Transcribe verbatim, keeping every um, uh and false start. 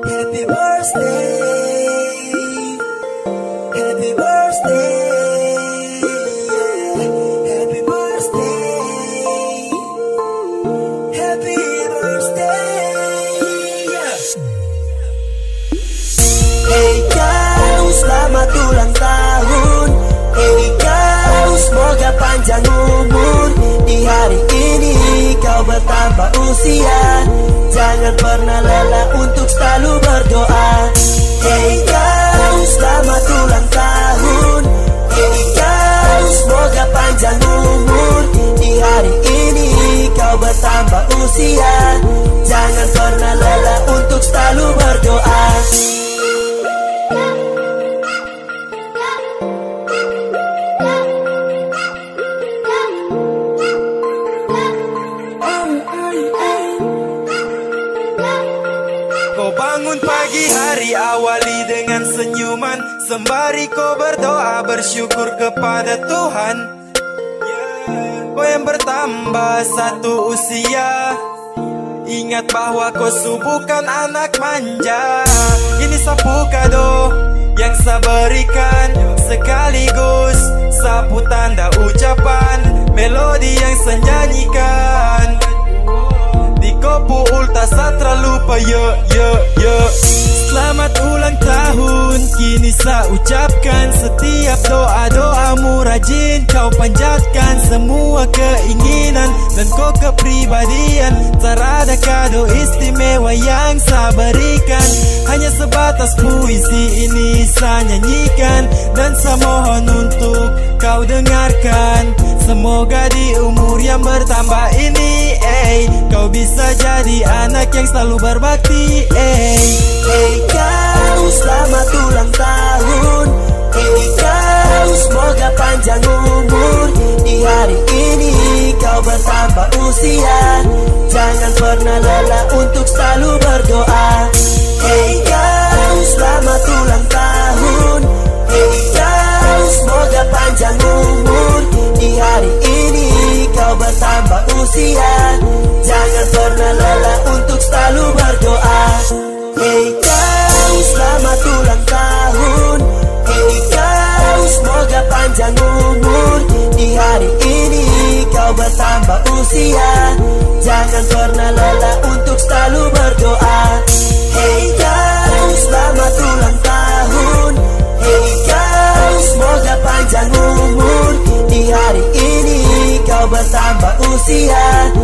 Happy birthday, happy birthday, happy birthday, happy birthday. Hey kau, selamat ulang tahun. Hey kau, semoga panjang umur. Di hari ini kau bertambah usia. Jangan pernah lelah untuk selalu berdoa. Hey kau, selamat ulang tahun. Hey kau, semoga panjang umur. Di hari ini kau bertambah usia. Jangan pernah lelah untuk selalu berdoa. Kau bangun pagi hari awali dengan senyuman, sembari kau berdoa bersyukur kepada Tuhan. Kau yang bertambah satu usia, ingat bahwa kau bukan anak manja. Ini sapu kado yang saya berikan, sekaligus sapu tanda ucapan, melodi yang saya nyanyikan. Di kopu ulta satra lupa yo yo yo. Selamat ulang tahun, kini saya ucapkan. Setiap doa-doamu rajin kau panjatkan. Semua keinginan dan kau kepribadian. Terada kado istimewa yang saya berikan. Hanya sebatas puisi ini saya nyanyikan, dan saya mohon untuk kau dengarkan. Semoga di umur yang bertambah ini, eh, kau bisa jadi anak yang selalu berbakti, eh. Hey kau, selamat ulang tahun. Hey kau, semoga panjang umur. Di hari ini kau bertambah usia. Jangan pernah lelah untuk selalu berdoa. Hey kau, selamat ulang tahun. Hey kau, semoga panjang umur. Di hari ini kau bertambah usia. Jangan pernah lelah untuk selalu berdoa. Hey kau, selamat ulang tahun. Hey kau, semoga panjang umur. Di hari ini kau bertambah usia. Jangan pernah lelah untuk selalu berdoa. Hey kau, selamat ulang tahun. Hey kau, semoga panjang umur. Di hari ini kau bertambah usia.